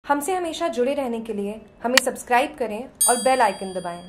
हमसे हमेशा जुड़े रहने के लिए हमें सब्सक्राइब करें और बेल आइकन दबाएं।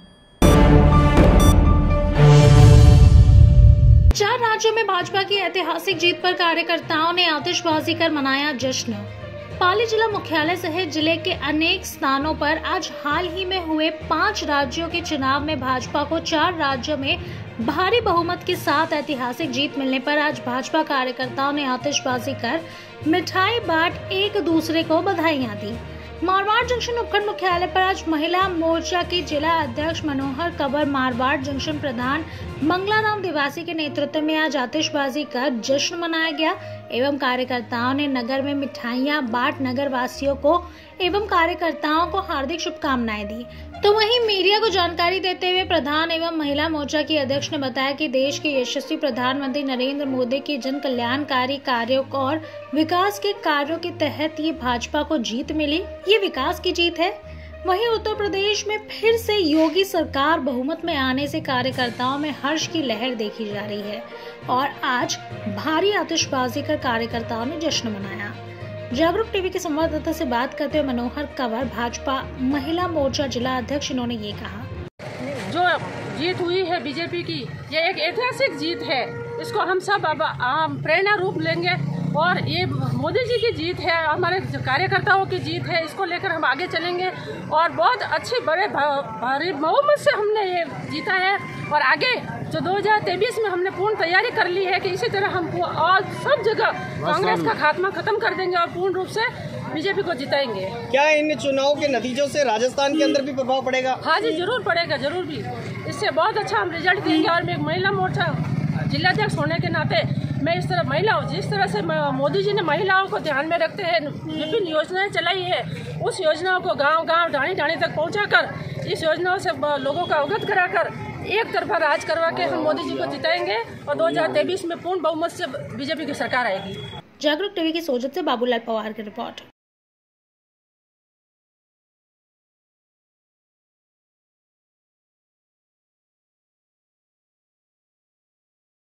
4 राज्यों में भाजपा की ऐतिहासिक जीत पर कार्यकर्ताओं ने आतिशबाजी कर मनाया जश्न। पाली जिला मुख्यालय सहित जिले के अनेक स्थानों पर आज हाल ही में हुए 5 राज्यों के चुनाव में भाजपा को 4 राज्यों में भारी बहुमत के साथ ऐतिहासिक जीत मिलने पर आज भाजपा कार्यकर्ताओं ने आतिशबाजी कर मिठाई बांट एक दूसरे को बधाइयां दी। मारवाड़ जंक्शन उपखंड मुख्यालय पर आज महिला मोर्चा की जिला अध्यक्ष मनोहर कंवर, मारवाड़ जंक्शन प्रधान मंगलाराम दिवासी के नेतृत्व में आज आतिशबाजी कर जश्न मनाया गया एवं कार्यकर्ताओं ने नगर में मिठाइयां बांट नगर वासियों को एवं कार्यकर्ताओं को हार्दिक शुभकामनाएं दी। तो वहीं मीडिया को जानकारी देते हुए प्रधान एवं महिला मोर्चा की अध्यक्ष ने बताया कि देश के यशस्वी प्रधानमंत्री नरेंद्र मोदी की जन कल्याणकारी कार्यों और विकास के कार्यों के तहत ये भाजपा को जीत मिली, ये विकास की जीत है। वहीं उत्तर प्रदेश में फिर से योगी सरकार बहुमत में आने से कार्यकर्ताओं में हर्ष की लहर देखी जा रही है और आज भारी आतिशबाजी कर कार्यकर्ताओं ने जश्न मनाया। जागरूक टीवी के संवाददाता से बात करते हुए मनोहर कंवर, भाजपा महिला मोर्चा जिला अध्यक्ष, इन्होंने ये कहा, जो जीत हुई है बीजेपी की, ये एक ऐतिहासिक जीत है। इसको हम सब अब प्रेरणा रूप लेंगे और ये मोदी जी की जीत है, हमारे कार्यकर्ताओं की जीत है। इसको लेकर हम आगे चलेंगे और बहुत अच्छे बड़े भारी बहुमत से हमने ये जीता है और आगे जो 2023 में हमने पूर्ण तैयारी कर ली है कि इसी तरह हम और सब जगह कांग्रेस का खात्मा खत्म कर देंगे और पूर्ण रूप से बीजेपी को जिताएंगे। क्या इन चुनाव के नतीजों से राजस्थान के अंदर भी प्रभाव पड़ेगा? हाँ जी, जरूर पड़ेगा, जरूर भी। इससे बहुत अच्छा हम रिजल्ट देंगे और मैं एक महिला मोर्चा जिलाध्यक्ष होने के नाते मैं इस तरह महिलाओं, जिस तरह से मोदी जी ने महिलाओं को ध्यान में रखते हैं विभिन्न योजनाएं चलाई है, उस योजनाओं को गांव-गांव ढाणी-ढाणी तक पहुंचाकर इस योजनाओं से लोगों का अवगत कराकर एक तरफा राज करवा के हम मोदी जी को जिताएंगे और 2023 में पूर्ण बहुमत से बीजेपी की सरकार आएगी। जागरूक टीवी की सोजत से बाबूलाल पवार की रिपोर्ट।